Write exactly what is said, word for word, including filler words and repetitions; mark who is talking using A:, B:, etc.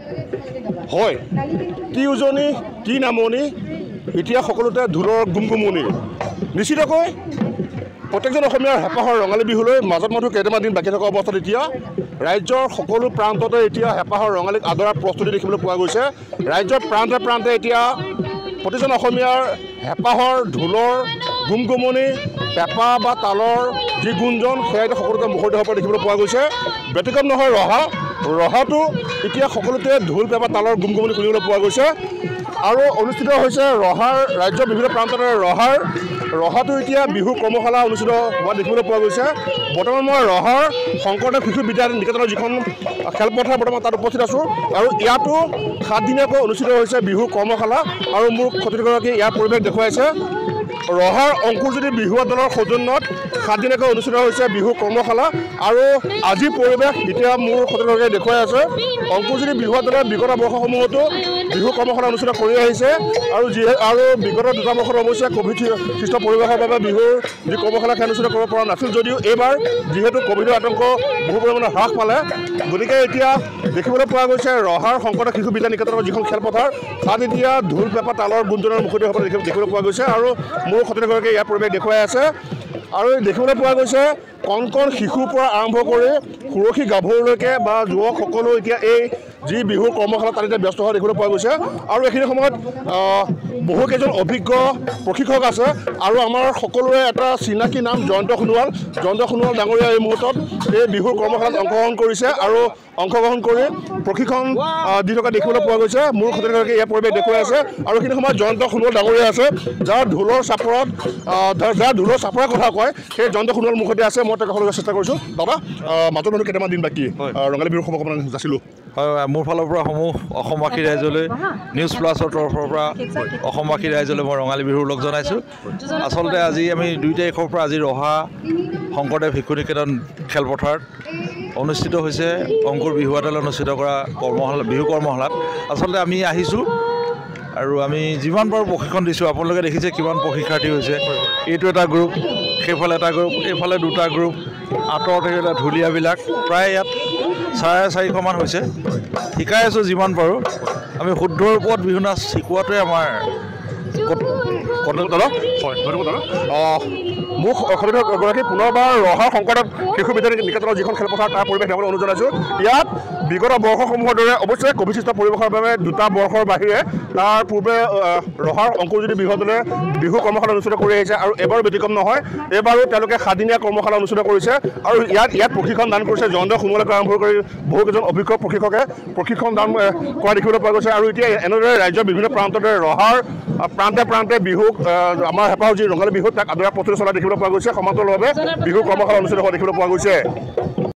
A: হয় কি উজনি কি নামনি এতিয়া সকলোতে ঢোলৰ গুমগুমনি নিশ্চিতকৈ প্ৰত্যেকজন অসমীয়াৰ হেঁপাহৰ ৰঙালী বিহুলৈ মাজত মধু কেইটামান দিন বাকী থকা অৱস্থাত এতিয়া ৰাজ্যৰ সকলো প্ৰান্ততে এতিয়া হেঁপাহৰ ৰঙালীক আদৰাৰ প্ৰস্তুতি দেখিবলৈ পোৱা গৈছে ৰাজ্যৰ প্ৰান্তে প্ৰান্তে এতিয়া প্ৰতিজন অসমীয়াৰ হেঁপাহৰ ঢোলৰ গুমগুমনি পেঁপা বা তালৰ যি গুঞ্জন সেয়া এতিয়া সকলোতে মুখৰিত হোৱাৰ পৰা দেখিবলৈ পোৱা গৈছে ব্যতিক্ৰম নহয় ৰহা ৰহাটো এতিয়া সকলোতে ঢোল পেঁপা তালৰ গুমগুমনি শুনিবলৈ পোৱা গৈছে আৰু অনুষ্ঠিত হৈছে ৰহাৰ ৰাজ্যৰ বিভিন্ন প্ৰান্ততে ৰহাৰ ৰহাটো এতিয়া বিহু কৰ্মশালা অনুষ্ঠিত হোৱা দেখিবলৈ পোৱা গৈছে বৰ্তমান মই ৰহাৰ শংকৰদেৱ শিশু বিদ্যা নিকেতনৰ যিখন খেলপথাৰ বৰ্তমান তাত উপস্থিত আছোঁ আৰু ইয়াতো সাতদিনীয়াকৈ অনুষ্ঠিত হৈছে বিহু কৰ্মশালা আৰু মোৰ সতীৰ্থগৰাকীয়ে ইয়াৰ পৰিৱেশ দেখুৱাইছে ৰহাৰ অংকুৰজ্যোতি বিহুৱা দলৰ সৌজন্যত সাতদিনীয়াকৈ অনুষ্ঠিত হৈছে বিহু কৰ্মশালা আৰু আজিৰ পৰিৱেশ এতিয়া মোৰ সতীৰ্থগৰাকীয়ে দেখুৱাই আছে অংকুৰজ্যোতি বিহুৱা দলৰ বিগত বৰ্ষসমূহতো বিহু কৰ্মশালা অনুষ্ঠিত কৰি আহিছে আৰু যি আৰু বিগত দুটা বছৰ অৱশ্যে ক'ভিড সৃষ্ট পৰিৱেশৰ বাবে বিহুৰ যি কৰ্মশালা খেল অনুষ্ঠিত কৰিব পৰা নাছিল যদিও এইবাৰ যিহেতু ক'ভিডৰ আতংক বহু পৰিমাণে হ্ৰাস পালে গতিকে এতিয়া দেখিবলৈ পোৱা গৈছে ৰহাৰ শংকৰদেৱ শিশু বিদ্যা নিকেতনৰ যিখন খেলপথাৰ তাত এতিয়া ঢোল পেঁপা তালৰ গুঞ্জনৰ মুখত হ'বলৈ দেখিবলৈ পোৱা গৈছে আৰু মোৰ সতীৰ্থগৰাকীয়ে ইয়াৰ পৰিৱেশ দেখুৱাই আছে আৰু দেখিবলৈ পোৱা গৈছে কণ কণ শিশুৰ পৰা আৰম্ভ কৰি সুৰক্ষী গাভৰুলৈকে বা যুৱকসকলো এতিয়া এই যি বিহুৰ কৰ্মশালা তাত এতিয়া ব্যস্ত হোৱা দেখিবলৈ পোৱা গৈছে আৰু এইখিনি সময়ত বহুকেইজন অভিজ্ঞ প্ৰশিক্ষক আছে আৰু আমাৰ সকলোৰে এটা চিনাকি নাম জয়ন্ত সোণোৱাল জয়ন্ত সোণোৱাল ডাঙৰীয়া এই মুহূৰ্তত এই বিহুৰ কৰ্মশালাত অংশগ্ৰহণ কৰিছে আৰু অংশগ্ৰহণ কৰি প্ৰশিক্ষণ দি থকা দেখিবলৈ পোৱা গৈছে মোৰ সতীৰ্থগৰাকীয়ে ইয়াৰ পৰিৱেশ দেখুৱাই আছে আৰু এইখিনি সময়ত জয়ন্ত সোণোৱাল ডাঙৰীয়া আছে যাৰ ঢোলৰ চাপৰত যাৰ ঢোলৰ চাপৰৰ কথা কয় সেই জয়ন্ত সোণোৱাল মুখতে আছে মই তেওঁক ক'বলৈ চেষ্টা কৰিছোঁ দাদা মাজত মানুহ কেইটামান দিন বাকী ৰঙালী বিহুৰ সময় অকণমান যাছিলোঁ
B: হয় মোৰ ফালৰ পৰা সমূহ অসমবাসী ৰাইজলৈ নিউজ প্লাছৰ তৰফৰ পৰা অসমবাসী ৰাইজলৈ মই ৰঙালী বিহুৰ লগ জনাইছোঁ আচলতে আজি আমি দুই তাৰিখৰ পৰা আজি ৰহা শংকৰদেৱ শিশু নিকেতন খেলপথাৰত অনুষ্ঠিত হৈছে অংকুৰ বিহুৱা দলে অনুষ্ঠিত কৰা কৰ্মশালা বিহু কৰ্মশালাত আচলতে আমি আহিছোঁ আৰু আমি যিমান পাৰোঁ প্ৰশিক্ষণ দিছোঁ আপোনালোকে দেখিছে কিমান প্ৰশিক্ষাৰ্থী হৈছে এইটো এটা গ্ৰুপ সেইফালে এটা গ্ৰুপ এইফালে দুটা গ্ৰুপ আঁতৰত এটা ঢুলীয়াবিলাক প্ৰায় ইয়াত চাৰে চাৰিশমান হৈছে শিকাই আছোঁ যিমান পাৰোঁ আমি শুদ্ধৰ ওপৰত বিহু নাচ শিকোৱাটোৱে আমাৰ
A: মোৰ সতীৰ্থগৰাকী পুনৰবাৰ ৰহাৰ শংকৰদেৱ শিশু বিদ্যা নিকেতনৰ যিখন খেলপথাৰ তাৰ পৰিৱেশ দেখাবলৈ অনুৰোধ জনাইছোঁ ইয়াত বিগত বৰ্ষসমূহৰ দৰে অৱশ্যে ক'ভিড সৃষ্ট পৰিৱেশৰ বাবে দুটা বৰ্ষৰ বাহিৰে তাৰ পূৰ্বে ৰহাৰ অংকুৰজ্যোতি বিহুৱা দলে বিহু কৰ্মশালা অনুষ্ঠিত কৰি আহিছে আৰু এবাৰো ব্যতিক্ৰম নহয় এইবাৰো তেওঁলোকে সাতদিনীয়া কৰ্মশালা অনুষ্ঠিত কৰিছে আৰু ইয়াত ইয়াত প্ৰশিক্ষণ দান কৰিছে জয়ন্ত সোণোৱালকে আৰম্ভ কৰি বহুকেইজন অভিজ্ঞ প্ৰশিক্ষকে প্ৰশিক্ষণ দান কৰা দেখিবলৈ পোৱা গৈছে আৰু এতিয়া এনেদৰে ৰাজ্যৰ বিভিন্ন প্ৰান্ততে ৰহাৰ প্ৰান্তে প্ৰান্তে বিহুক আমাৰ হেঁপাহৰ যি ৰঙালী বিহু তাক আদৰাৰ প্ৰস্তুতি চলাই দেখিবলৈ পোৱা গৈছে সমান্তৰালভাৱে বিহু কৰ্মশালা অনুষ্ঠিত হোৱা দেখিবলৈ পোৱা গৈছে।